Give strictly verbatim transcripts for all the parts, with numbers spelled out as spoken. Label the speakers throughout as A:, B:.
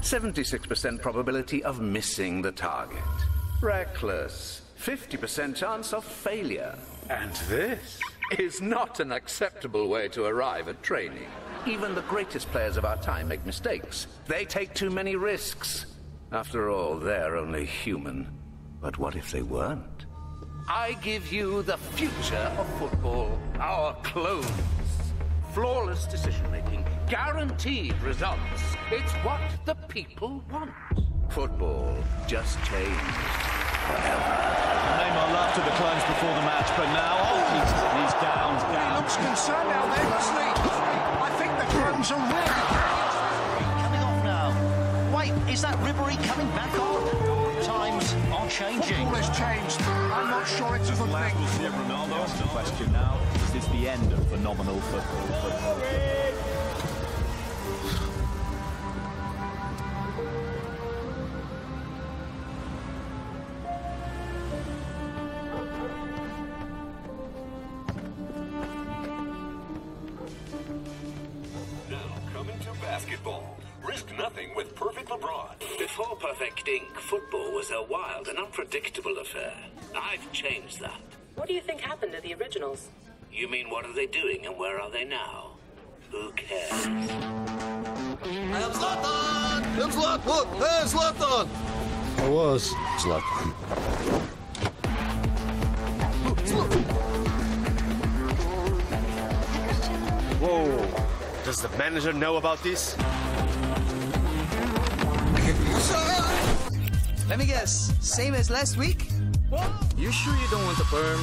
A: seventy-six percent probability of missing the target. Reckless. fifty percent chance of failure. And this is not an acceptable way to arrive at training. Even the greatest players of our time make mistakes. They take too many risks. After all, they're only human. But what if they weren't? I give you the future of football. Our clones. Flawless decision-making. Guaranteed results. It's what the people want. Football just changed forever.
B: Neymar laughed at the clones before the match, but now oh, he's, he's down, down.
C: He looks concerned out there, doesn't he? I think the clones are really...
D: Coming off now. Wait, is that Ribéry coming back on? Times are changing.
C: Football has changed. I'm not sure it's a good thing.
B: We'll see Ronaldo. That's the question now. Is this the end of phenomenal football? football?
E: Basketball. Risk nothing with Perfect LeBron.
F: Before perfecting, football was a wild and unpredictable affair. I've changed that.
G: What do you think happened to the originals?
F: You mean what are they doing and where are they now? Who cares?
H: I am Zlatan! I'm Zlatan! Look! Hey, Zlatan!
I: I was Zlatan.
H: Whoa! Does the manager know about this?
J: Let me guess, same as last week?
K: You sure you don't want the berm?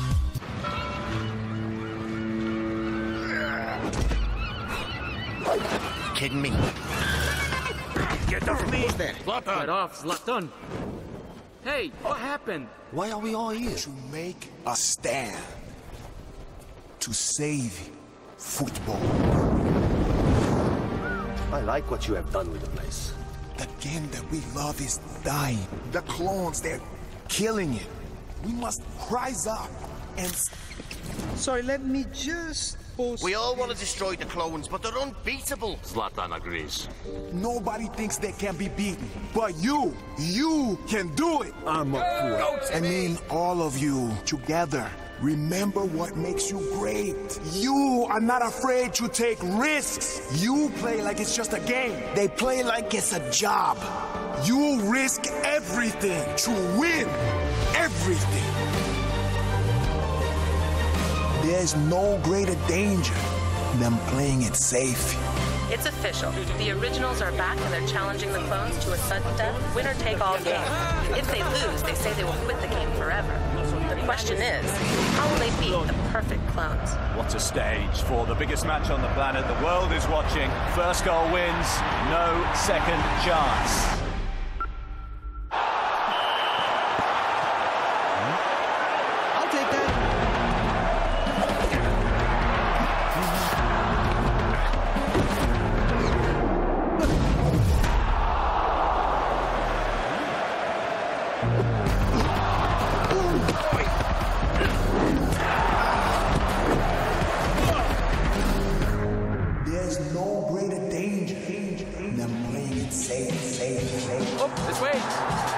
H: Kidding me?
K: Get off me!
H: There.
K: Zlatan! Get off, Zlatan! Hey, what happened?
I: Why are we all here?
C: To make a stand. To save football.
H: I like what you have done with the place.
C: The game that we love is dying. The clones, they're killing it. We must rise up and...
J: Sorry, let me just post...
H: We all want to destroy the clones, but they're unbeatable.
F: Zlatan agrees.
C: Nobody thinks they can be beaten. But you, you can do it.
I: I'm up for it.
C: I mean, all of you together. Remember what makes you great. You are not afraid to take risks. You play like it's just a game. They play like it's a job. You risk everything to win everything. There's no greater danger than playing it safe.
G: It's official. The originals are back and they're challenging the clones to a sudden death, winner-take-all game. If they lose, they say they will quit the game forever. The question is, how will they beat the perfect clones?
B: What a stage for the biggest match on the planet. The world is watching. First goal wins, no second chance.
J: I'll take that.
C: There's no greater danger than playing it safe, safe, safe.
K: Oh, this way!